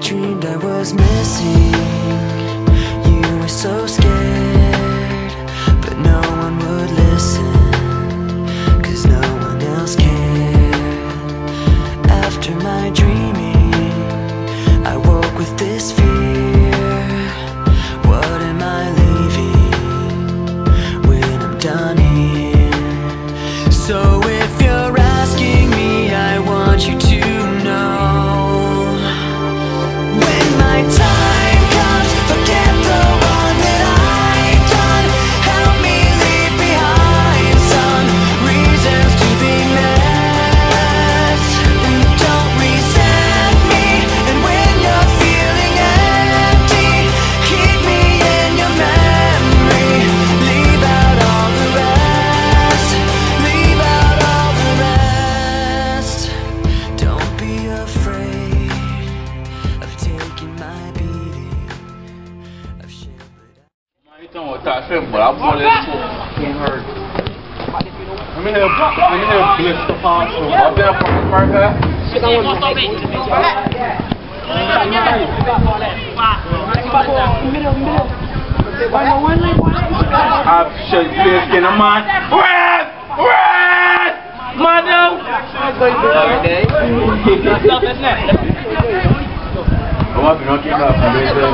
dreamed I was missing. You were so scared, but no one would listen, 'cause no one else cared. After my dreaming, I woke with this fear. What am I leaving when I'm done here? So if you're asking me, I want you to know, when my time comes, forget the one that I've done. Help me leave behind some reasons to be met. Don't resent me, and when you're feeling empty, keep me in your memory. Leave out all the rest. Leave out all the rest. Don't be afraid of taking my beating, of shit. Então, tá, você bora, bora, can't hurt. Let me help blitz the pass. I'll be up on the first half. I've shut this skin of mine. Red! Mano! Okay. Eu acho que não quer dar pra ver se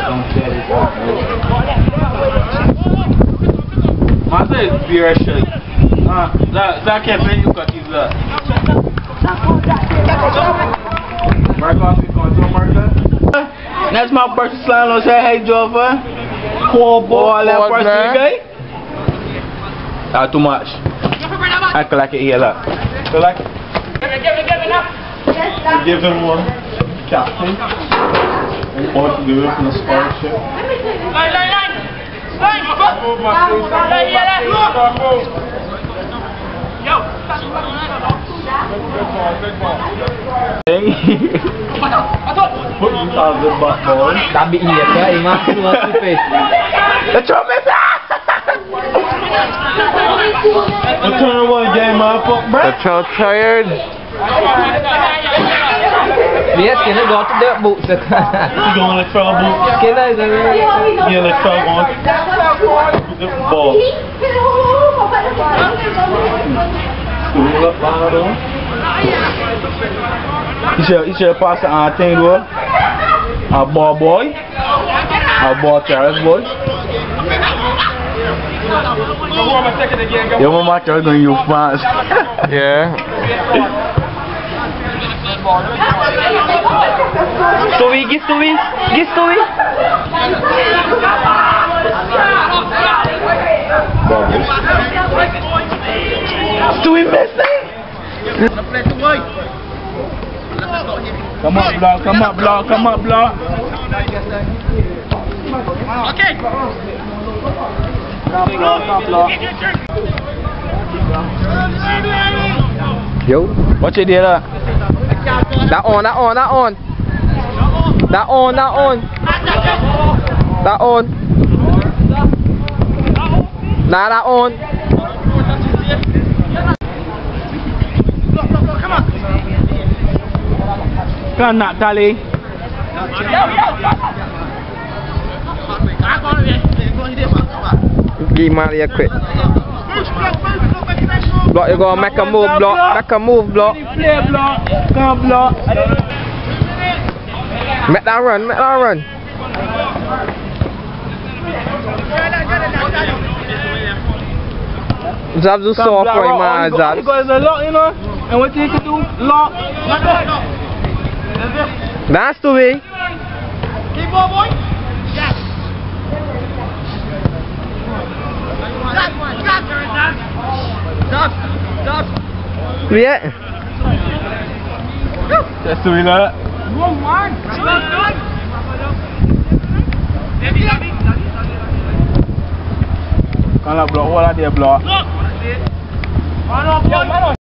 mas é beer shit. That can't pay you cookies up. That's my person slime on say hey Jova. Poor boy that person guy. Not too much. I could like it here look. So like give him one captain. And want to do it from the scholarship. Put you out of the butt, boy. Tapi iya ya, imam keluar tipis. The trumpet! The turn one game, motherfucker, bro. That's so tired. Lihat kena go to the boot sekarang. You going to trouble? Kena je. You in trouble? The ball. School up, bottle. You should pass the thing, though. Our ball boy. Our ball Charles boy. Your mama Charles going to use fast. Yeah. Story. Stewie missing. Come up, block. Okay. Yo. What you did? That on. Nah, that on. Come on, Natalie. Give Maria quick. Block, you gonna make a move, block. Make a move, block. Come block. Make that run. Zab's too soft for him, man. Zab's. Because there's a lot, you know. And what you can do? Lock. That's the way. Keep on, boy. Yes. Stop. Yeah. That's the way that. Kalau block, wala dia block.